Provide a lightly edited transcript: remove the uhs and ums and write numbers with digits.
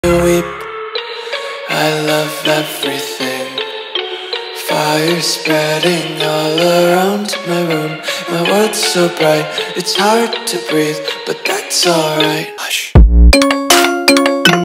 You weep, I love everything. Fire spreading all around my room. My world's so bright, it's hard to breathe, but that's alright. Hush.